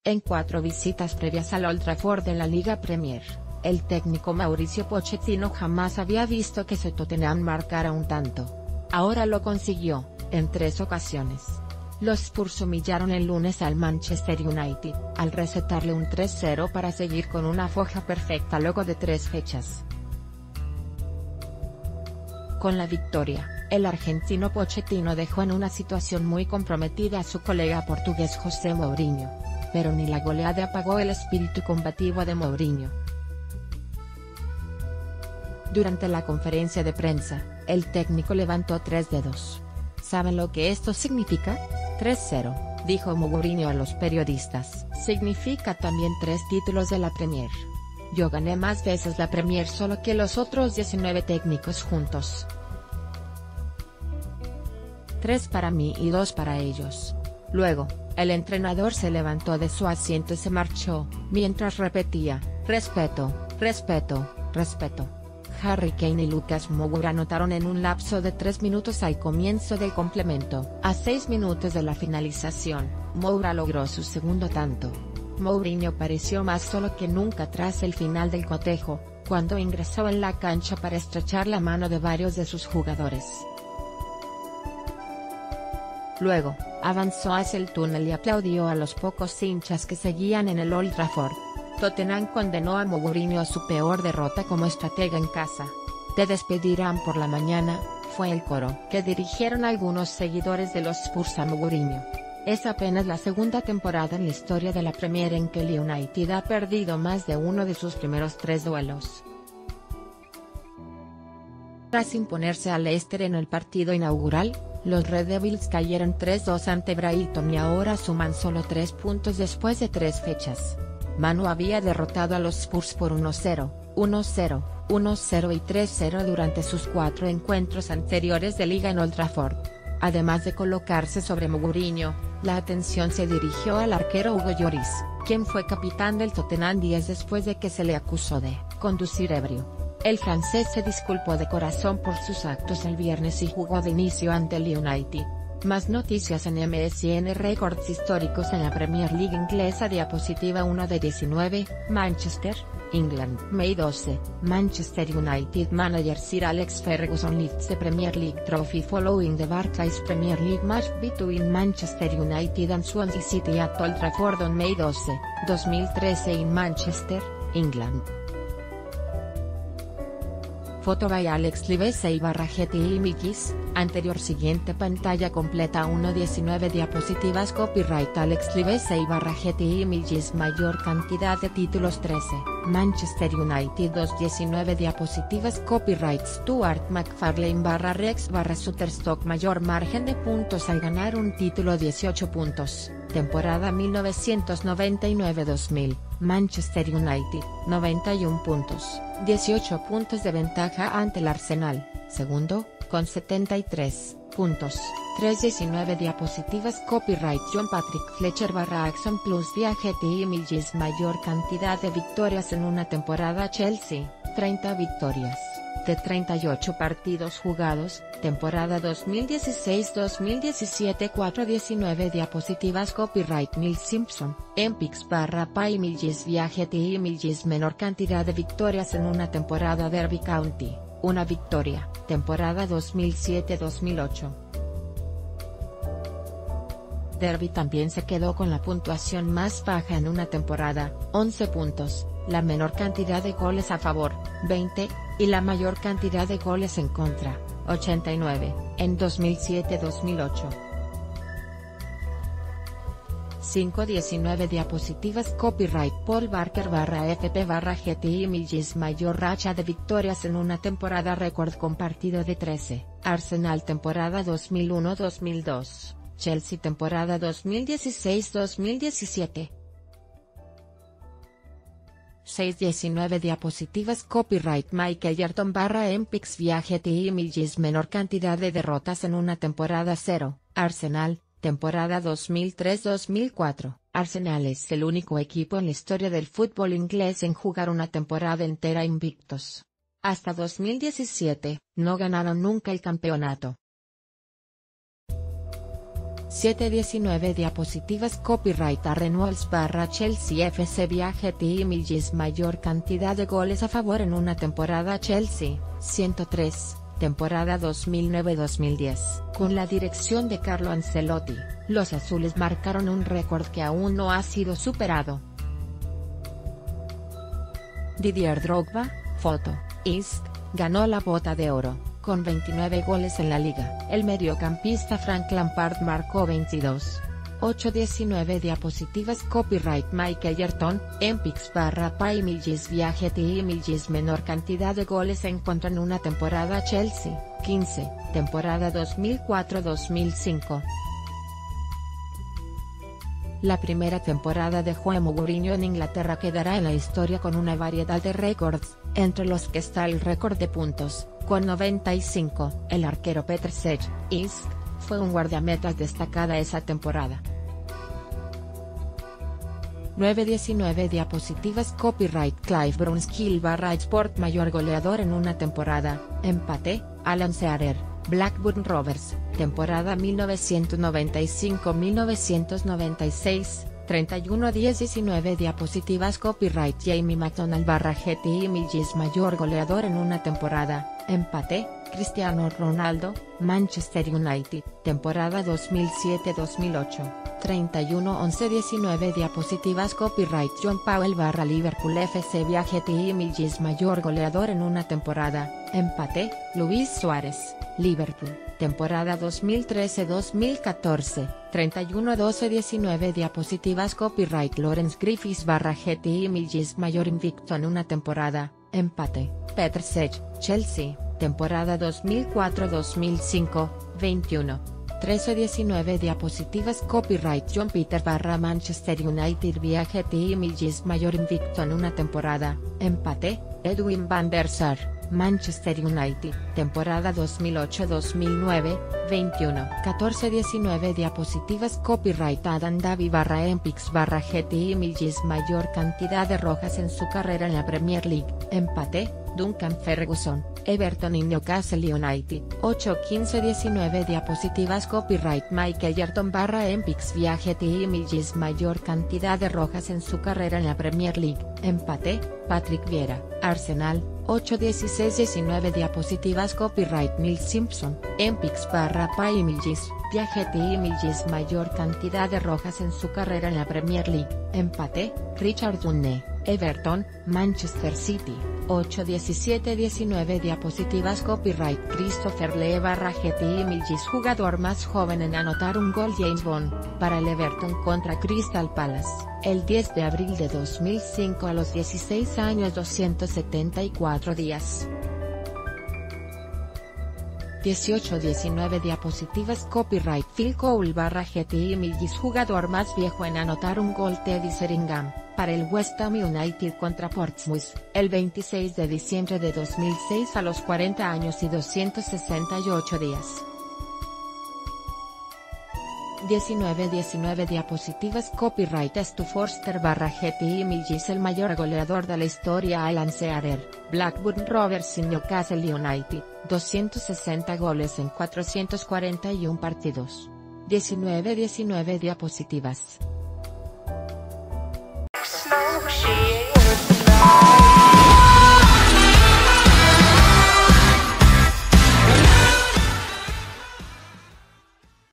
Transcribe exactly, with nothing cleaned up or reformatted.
En cuatro visitas previas al Old Trafford de la Liga Premier, el técnico Mauricio Pochettino jamás había visto que su Tottenham marcara un tanto. Ahora lo consiguió, en tres ocasiones. Los Spurs humillaron el lunes al Manchester United, al recetarle un tres cero para seguir con una foja perfecta luego de tres fechas. Con la victoria, el argentino Pochettino dejó en una situación muy comprometida a su colega portugués José Mourinho. Pero ni la goleada apagó el espíritu combativo de Mourinho. Durante la conferencia de prensa, el técnico levantó tres dedos. ¿Saben lo que esto significa? tres cero, dijo Mourinho a los periodistas. Significa también tres títulos de la Premier. Yo gané más veces la Premier solo que los otros diecinueve técnicos juntos. Tres para mí y dos para ellos. Luego, el entrenador se levantó de su asiento y se marchó, mientras repetía, respeto, respeto, respeto. Harry Kane y Lucas Moura anotaron en un lapso de tres minutos al comienzo del complemento. A seis minutos de la finalización, Moura logró su segundo tanto. Mourinho pareció más solo que nunca tras el final del cotejo, cuando ingresó en la cancha para estrechar la mano de varios de sus jugadores. Luego, avanzó hacia el túnel y aplaudió a los pocos hinchas que seguían en el Old Trafford. Tottenham condenó a Mourinho a su peor derrota como estratega en casa. Te despedirán por la mañana, fue el coro que dirigieron algunos seguidores de los Spurs a Mourinho. Es apenas la segunda temporada en la historia de la Premier en que el United ha perdido más de uno de sus primeros tres duelos. Tras imponerse al Leicester en el partido inaugural, los Red Devils cayeron tres dos ante Brighton y ahora suman solo tres puntos después de tres fechas. Manu había derrotado a los Spurs por uno cero, uno cero, uno cero y tres cero durante sus cuatro encuentros anteriores de liga en Old Trafford. Además de colocarse sobre Mourinho, la atención se dirigió al arquero Hugo Lloris, quien fue capitán del Tottenham días después de que se le acusó de conducir ebrio. El francés se disculpó de corazón por sus actos el viernes y jugó de inicio ante el United. Más noticias en M S N. Récords históricos en la Premier League inglesa. Diapositiva uno de diecinueve, Manchester, England. May doce, Manchester United Manager Sir Alex Ferguson lifts the Premier League trophy following the Barclays Premier League match between Manchester United and Swansea City at Old Trafford on May doce, dos mil trece in Manchester, England. Foto by Alex Livesey barra G T Images, anterior siguiente pantalla completa uno diecinueve diapositivas Copyright Alex Livesey barra G T Images Mayor cantidad de títulos trece, Manchester United dos diecinueve diapositivas Copyright Stuart McFarlane barra Rex barra Shutterstock Mayor margen de puntos al ganar un título dieciocho puntos, temporada mil novecientos noventa y nueve dos mil, Manchester United, noventa y uno puntos, dieciocho puntos de ventaja ante el Arsenal, segundo, con setenta y tres puntos, trescientos diecinueve diapositivas Copyright John Patrick Fletcher barra Axon Plus vía G T Images Mayor cantidad de victorias en una temporada Chelsea, treinta victorias, de treinta y ocho partidos jugados, temporada dos mil dieciséis dos mil diecisiete cuatrocientos diecinueve diapositivas Copyright Neil Simpson, Empix barra Pi Images vía G T Images Menor cantidad de victorias en una temporada Derby County, una victoria, temporada dos mil siete dos mil ocho. Derby también se quedó con la puntuación más baja en una temporada, once puntos, la menor cantidad de goles a favor, veinte, y la mayor cantidad de goles en contra, ochenta y nueve, en dos mil siete dos mil ocho. cinco diecinueve diapositivas Copyright Paul Barker barra F P barra G T Images Mayor racha de victorias en una temporada récord compartido de trece, Arsenal temporada dos mil uno dos mil dos, Chelsea temporada dos mil dieciséis dos mil diecisiete. seis diecinueve diapositivas Copyright Michael Yarton barra Empix vía G T Images Menor cantidad de derrotas en una temporada cero, Arsenal, temporada dos mil tres dos mil cuatro, Arsenal es el único equipo en la historia del fútbol inglés en jugar una temporada entera invictos. Hasta dos mil diecisiete, no ganaron nunca el campeonato. siete diecinueve diapositivas Copyright a Reynolds barra Chelsea F C Viaje T Images Mayor cantidad de goles a favor en una temporada Chelsea, ciento tres, temporada dos mil nueve dos mil diez. Con la dirección de Carlo Ancelotti, los azules marcaron un récord que aún no ha sido superado. Didier Drogba, foto, East, ganó la Bota de Oro, con veintinueve goles en la liga. El mediocampista Frank Lampard marcó veintidós. ocho diecinueve diapositivas Copyright Mike Egerton, Empix barra Pa Images Viaje T Images menor cantidad de goles en contra en una temporada Chelsea, quince, temporada dos mil cuatro dos mil cinco. La primera temporada de José Mourinho en Inglaterra quedará en la historia con una variedad de récords, entre los que está el récord de puntos, con noventa y cinco. El arquero Petr Cech, East, fue un guardametas destacada esa temporada. nueve diecinueve diapositivas Copyright Clive Brunskill barra Sport mayor goleador en una temporada, empate, Alan Shearer, Blackburn Rovers, temporada mil novecientos noventa y cinco mil novecientos noventa y seis, treinta y uno diez diecinueve diapositivas Copyright Jamie McDonald barra G T Images mayor goleador en una temporada, empate, Cristiano Ronaldo, Manchester United, temporada dos mil siete dos mil ocho, treinta y uno once diecinueve diapositivas Copyright John Powell barra Liverpool F C Viaje T Images mayor goleador en una temporada, empate, Luis Suárez, Liverpool, temporada dos mil trece dos mil catorce, treinta y uno doce diecinueve diapositivas Copyright Lawrence Griffiths barra G T Images mayor invicto en una temporada, empate, Petr Cech, Chelsea, temporada dos mil cuatro dos mil cinco, veintiuno. trece diecinueve diapositivas Copyright John Peter barra Manchester United Viaje T Images mayor invicto en una temporada, empate, Edwin van der Sar, Manchester United, temporada dos mil ocho dos mil nueve, veintiuno. catorce diecinueve diapositivas Copyright Adam Davi barra Empix barra G T Images mayor cantidad de rojas en su carrera en la Premier League, empate, Duncan Ferguson, Everton y Newcastle United. ocho quince diecinueve diapositivas Copyright Mike Egerton barra Empix Viaje T Images mayor cantidad de rojas en su carrera en la Premier League, empate, Patrick Vieira, Arsenal. ocho dieciséis diecinueve diapositivas Copyright Neil Simpson, Empix barra Pa Images, Viaje T Images mayor cantidad de rojas en su carrera en la Premier League, empate, Richard Dunne, Everton, Manchester City. ocho diecisiete diecinueve diapositivas Copyright Christopher Lee barra G T Images jugador más joven en anotar un gol James Bond, para el Everton contra Crystal Palace, el diez de abril de dos mil cinco a los dieciséis años doscientos setenta y cuatro días. dieciocho diecinueve diapositivas Copyright Phil Cole barra G T Images jugador más viejo en anotar un gol Teddy Sheringham, para el West Ham United contra Portsmouth, el veintiséis de diciembre de dos mil seis a los cuarenta años y doscientos sesenta y ocho días. diecinueve diecinueve diapositivas Copyright Stu Forster barra G T Images el mayor goleador de la historia Alan Shearer, Blackburn Rovers y Newcastle United, doscientos sesenta goles en cuatrocientos cuarenta y uno partidos. diecinueve diecinueve diapositivas